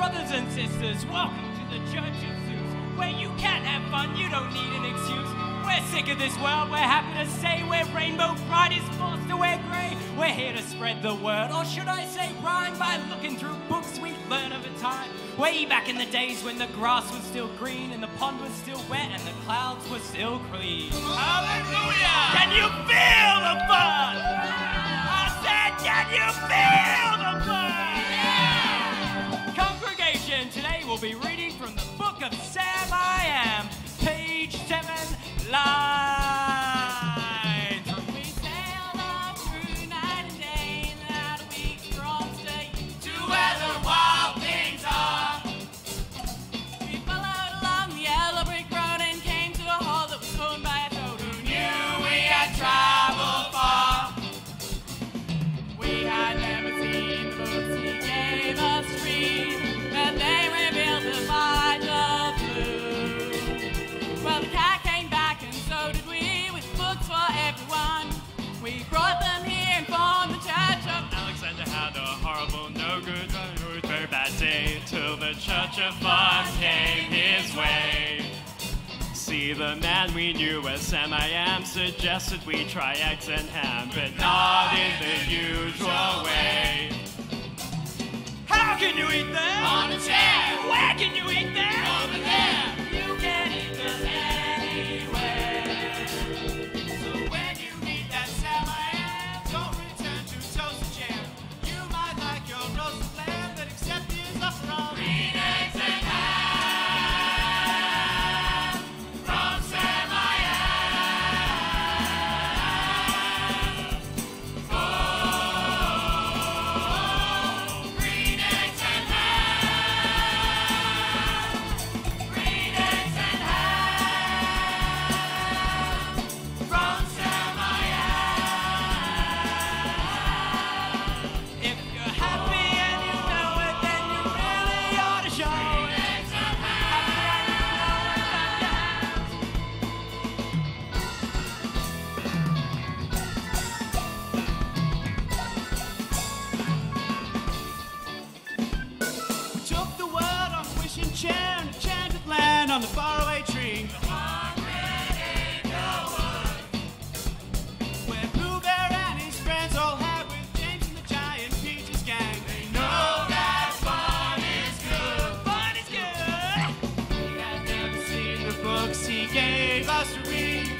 Brothers and sisters, welcome to the Church of Zeus, where you can have fun, you don't need an excuse. We're sick of this world, we're happy to say where rainbow pride is forced to wear grey. We're here to spread the word, or should I say rhyme, by looking through books we learn over time. Way back in the days when the grass was still green and the pond was still wet and the clouds were still clean. Hallelujah! Can you feel the fun? I said, can you feel the fun? Yeah! Congregation, today we'll be reading from the book of Sam I Am, page 7, line 3. We sailed on through night and day, without a week's from state, To where the wild things are. we followed along the yellow brick road and came to a hall that was owned by a toad who knew We had traveled far. we had never seen the books he gave us to read, but they revealed the fight of blue. Well, the cat came back and so did we, with books for everyone. We brought them here and formed the Church of Alexander had a horrible, no good, very bad day till the Church of Fun came his way. See, the man we knew as Sam I Am suggested we try eggs and ham, but not in the usual way. How can you eat them? On a chair. Where can you eat them? Over there. You can eat them anywhere. So when you eat that Sam I Am, don't return to toast jam. You might like your roasted lamb, but accept these are from Green eggs and ham from Sam I Am. Oh, green eggs and ham. Green eggs and ham from Sam I Am. If you're happy and you know it, then you really ought to show it. Eggs and ham. We took the word on the wishing chair and enchanted land on the faraway tree. Where Pooh Bear and his friends all had with James and the Giant Peach's gang. They know that fun is good. Fun is good. We had never seen the books he gave us to read,